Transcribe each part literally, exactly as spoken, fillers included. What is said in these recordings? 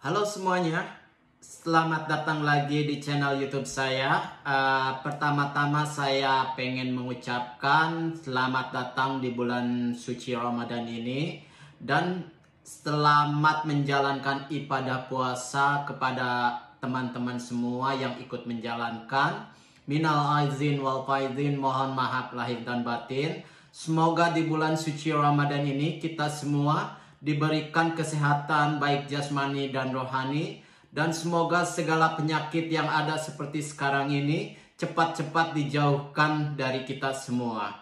Halo semuanya, selamat datang lagi di channel YouTube saya. Uh, pertama-tama saya pengen mengucapkan selamat datang di bulan suci Ramadan ini dan selamat menjalankan ibadah puasa kepada teman-teman semua yang ikut menjalankan. Minal aizin wal faizin, mohon maaf lahir dan batin. Semoga di bulan suci Ramadan ini kita semua diberikan kesehatan baik jasmani dan rohani, dan semoga segala penyakit yang ada seperti sekarang ini cepat-cepat dijauhkan dari kita semua.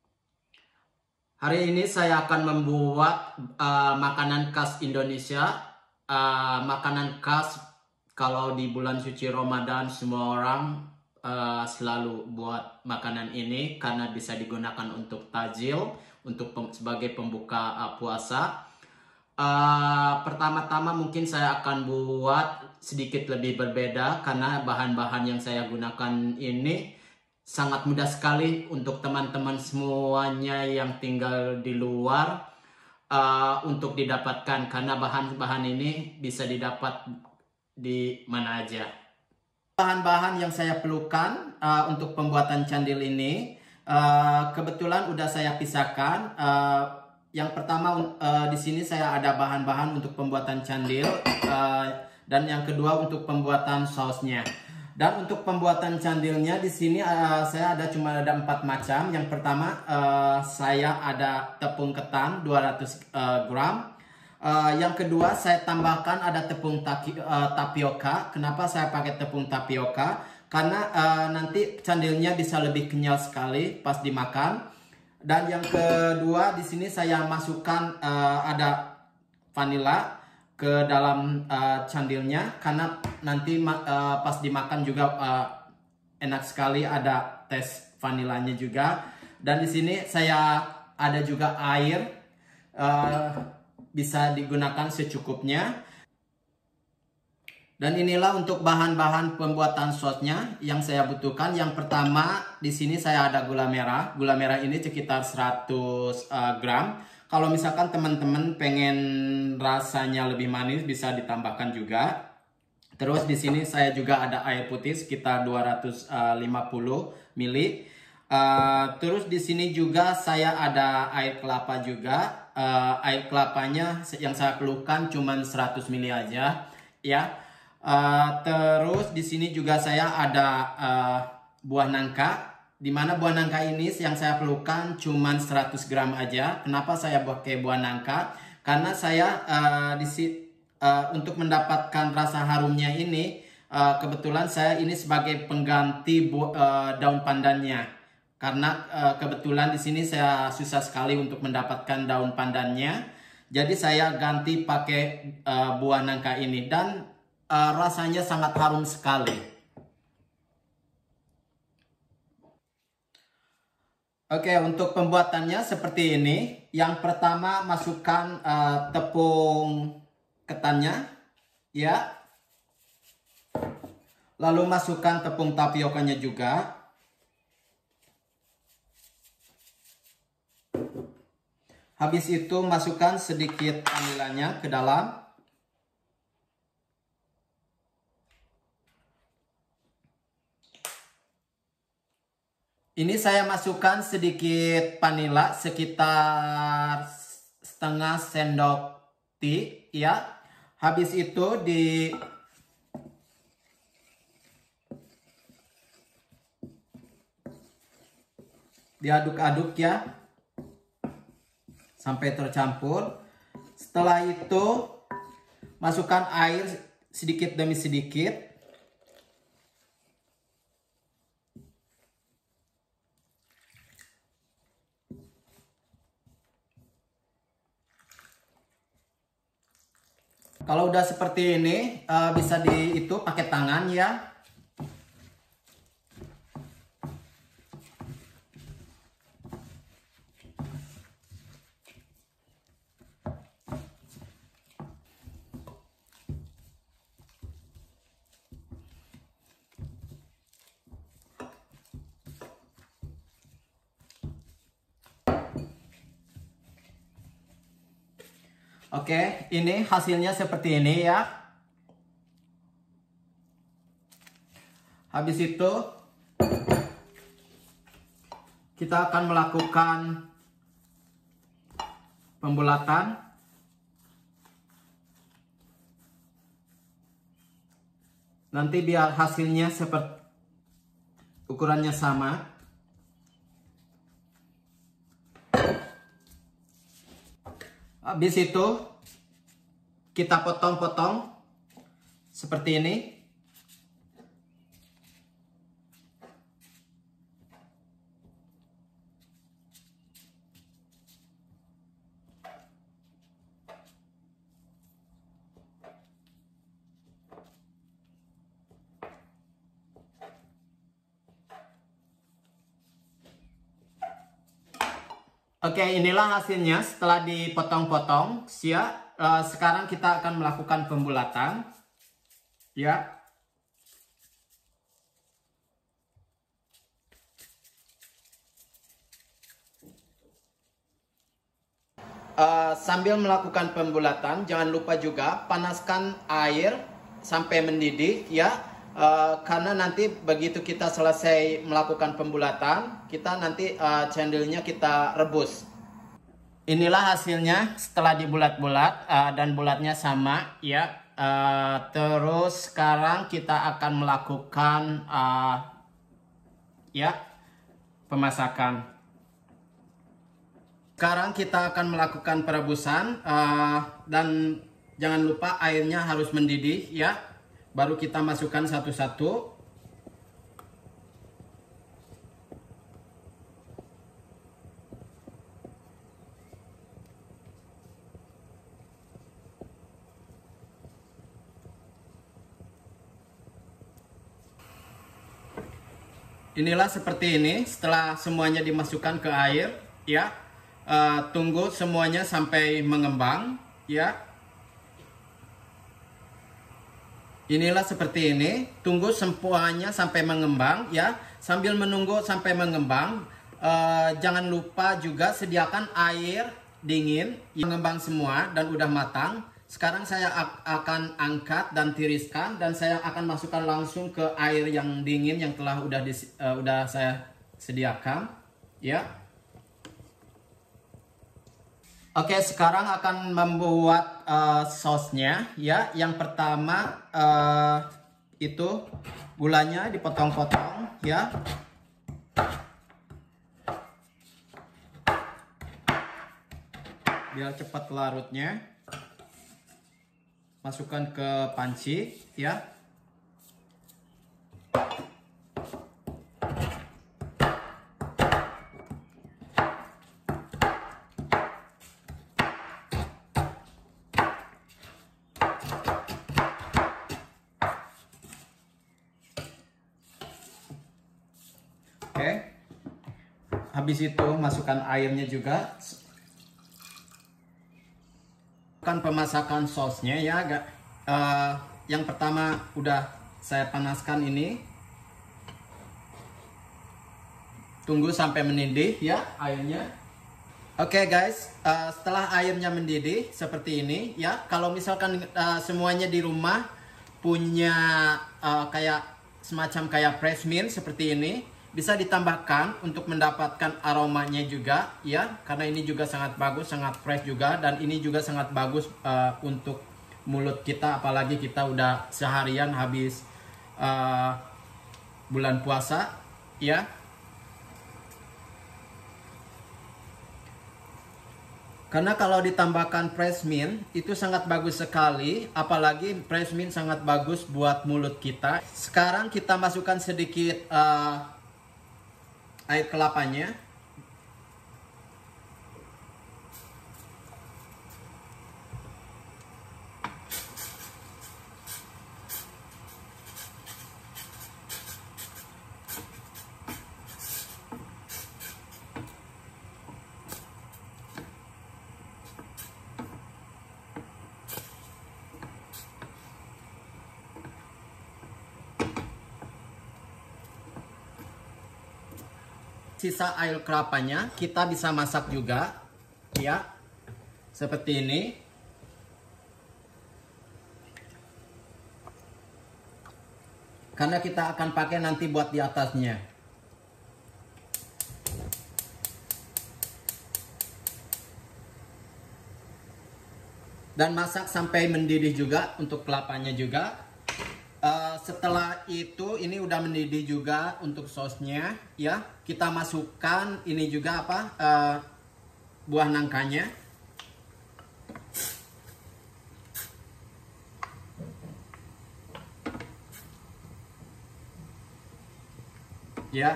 Hari ini saya akan membuat uh, makanan khas Indonesia. Uh, makanan khas kalau di bulan suci Ramadan semua orang uh, selalu buat makanan ini karena bisa digunakan untuk tajil, untuk pem sebagai pembuka uh, puasa. Uh, pertama-tama mungkin saya akan buat sedikit lebih berbeda karena bahan-bahan yang saya gunakan ini sangat mudah sekali untuk teman-teman semuanya yang tinggal di luar uh, untuk didapatkan, karena bahan-bahan ini bisa didapat di mana aja. Bahan-bahan yang saya perlukan uh, untuk pembuatan candil ini uh, kebetulan udah saya pisahkan. uh, Yang pertama uh, di sini saya ada bahan-bahan untuk pembuatan candil, uh, dan yang kedua untuk pembuatan sausnya. Dan untuk pembuatan candilnya di sini uh, saya ada cuma ada empat macam. Yang pertama uh, saya ada tepung ketan dua ratus gram. Uh, yang kedua saya tambahkan ada tepung taki, uh, tapioka. Kenapa saya pakai tepung tapioka? Karena uh, nanti candilnya bisa lebih kenyal sekali pas dimakan. Dan yang kedua di sini saya masukkan uh, ada vanila ke dalam uh, candilnya karena nanti uh, pas dimakan juga uh, enak sekali, ada tes vanilanya juga. Dan di sini saya ada juga air, uh, bisa digunakan secukupnya. Dan inilah untuk bahan-bahan pembuatan sausnya yang saya butuhkan. Yang pertama di sini saya ada gula merah. Gula merah ini sekitar seratus gram. Kalau misalkan teman-teman pengen rasanya lebih manis bisa ditambahkan juga. Terus di sini saya juga ada air putih sekitar dua ratus lima puluh mililiter. Uh, terus di sini juga saya ada air kelapa juga. Uh, air kelapanya yang saya perlukan cuma seratus mililiter aja, ya. Uh, terus di sini juga saya ada uh, buah nangka, dimana buah nangka ini yang saya perlukan cuma seratus gram aja. Kenapa saya pakai buah nangka? Karena saya uh, di uh, untuk mendapatkan rasa harumnya ini, uh, kebetulan saya ini sebagai pengganti bu uh, daun pandannya. Karena uh, kebetulan di sini saya susah sekali untuk mendapatkan daun pandannya, jadi saya ganti pakai uh, buah nangka ini dan Uh, rasanya sangat harum sekali. Oke, untuk pembuatannya seperti ini. Yang pertama masukkan uh, tepung ketannya, ya. Lalu masukkan tepung tapiokanya juga. Habis itu masukkan sedikit vanilanya ke dalam. Ini saya masukkan sedikit vanila sekitar setengah sendok teh, ya. Habis itu di diaduk-aduk ya sampai tercampur. Setelah itu masukkan air sedikit demi sedikit. Kalau udah seperti ini, uh, bisa di itu pakai tangan ya. Oke, ini hasilnya seperti ini ya. Habis itu kita akan melakukan pembulatan. Nanti biar hasilnya seperti ukurannya sama. Habis itu kita potong-potong seperti ini. Oke, inilah hasilnya setelah dipotong-potong. Siap. Uh, sekarang kita akan melakukan pembulatan. Ya. Uh, sambil melakukan pembulatan, jangan lupa juga panaskan air sampai mendidih, ya. Uh, karena nanti begitu kita selesai melakukan pembulatan, kita nanti uh, cendolnya kita rebus. Inilah hasilnya setelah dibulat-bulat uh, dan bulatnya sama, ya. Uh, terus sekarang kita akan melakukan uh, ya pemasakan. Sekarang kita akan melakukan perebusan uh, dan jangan lupa airnya harus mendidih, ya. Baru kita masukkan satu-satu. Inilah seperti ini setelah semuanya dimasukkan ke air, ya. Uh, tunggu semuanya sampai mengembang, ya. Inilah seperti ini, tunggu semuanya sampai mengembang, ya. Sambil menunggu sampai mengembang, uh, jangan lupa juga sediakan air dingin yang mengembang semua dan udah matang. Sekarang saya akan angkat dan tiriskan dan saya akan masukkan langsung ke air yang dingin yang telah udah di, uh, udah saya sediakan, ya. Oke, sekarang akan membuat uh, sausnya, ya. Yang pertama uh, itu gulanya dipotong-potong, ya. Biar cepat larutnya. Masukkan ke panci, ya. Oke, habis itu masukkan airnya juga. Kan pemasakan sausnya, ya. Uh, yang pertama udah saya panaskan ini. Tunggu sampai mendidih, ya, airnya. Oke, okay, guys, uh, setelah airnya mendidih seperti ini, ya. Kalau misalkan uh, semuanya di rumah punya uh, kayak semacam kayak fresh mint seperti ini, bisa ditambahkan untuk mendapatkan aromanya juga, ya. Karena ini juga sangat bagus, sangat fresh juga, dan ini juga sangat bagus uh, untuk mulut kita, apalagi kita udah seharian habis uh, bulan puasa, ya. Karena kalau ditambahkan fresh mint itu sangat bagus sekali, apalagi fresh mint sangat bagus buat mulut kita. Sekarang kita masukkan sedikit uh, air kelapanya. Sisa air kelapanya kita bisa masak juga, ya, seperti ini. karena kita akan pakai nanti buat di atasnya. Dan masak sampai mendidih juga untuk kelapanya juga. Uh, setelah itu ini udah mendidih juga untuk sausnya ya. Kita masukkan ini juga apa uh, buah nangkanya. Ya.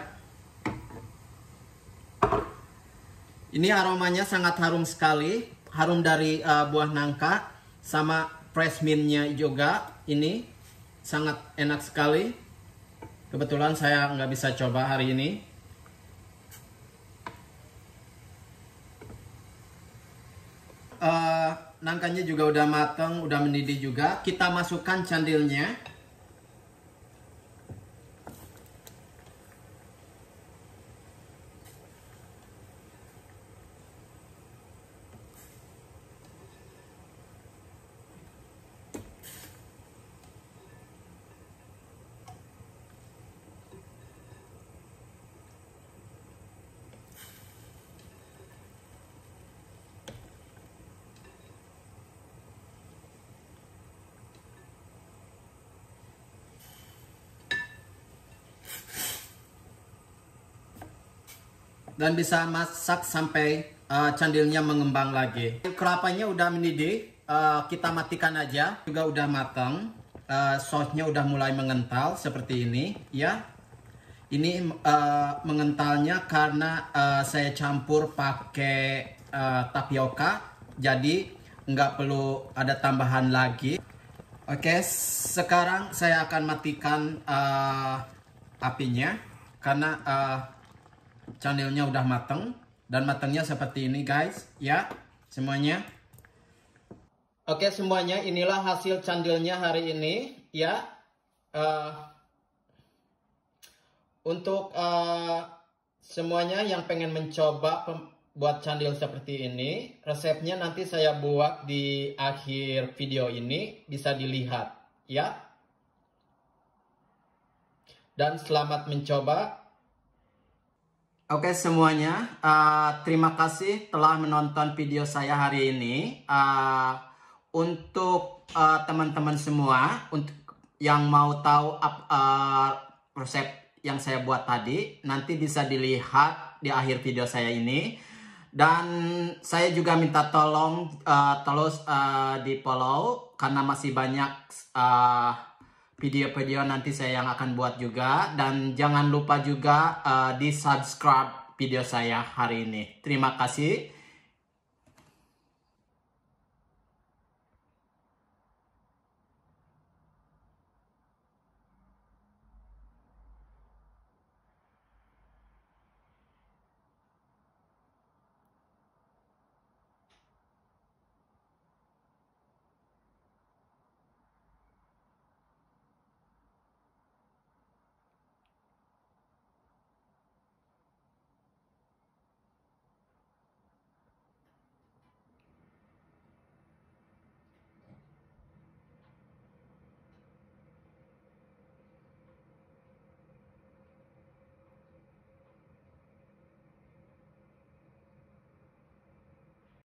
Ini aromanya sangat harum sekali. Harum dari uh, buah nangka sama fresh mint-nya juga. Ini sangat enak sekali. Kebetulan saya nggak bisa coba hari ini. Uh, nangkanya juga udah mateng, udah mendidih juga. Kita masukkan candilnya. Dan bisa masak sampai uh, candilnya mengembang lagi. Kelapanya udah mendidih, uh, kita matikan aja. Juga udah matang, uh, sausnya udah mulai mengental seperti ini, ya. Ini uh, mengentalnya karena uh, saya campur pakai uh, tapioka, jadi nggak perlu ada tambahan lagi. Oke, sekarang saya akan matikan uh, apinya karena uh, candilnya udah mateng dan matangnya seperti ini guys ya semuanya. Oke semuanya, inilah hasil candilnya hari ini ya. Uh, untuk uh, semuanya yang pengen mencoba buat candil seperti ini, resepnya nanti saya buat di akhir video ini, bisa dilihat ya. Dan selamat mencoba. Oke semuanya, uh, terima kasih telah menonton video saya hari ini. Uh, untuk teman-teman uh, semua, untuk yang mau tahu uh, resep yang saya buat tadi, nanti bisa dilihat di akhir video saya ini. Dan saya juga minta tolong uh, terus uh, di follow karena masih banyak uh, video-video nanti saya yang akan buat juga. Dan jangan lupa juga uh, di subscribe video saya hari ini. Terima kasih.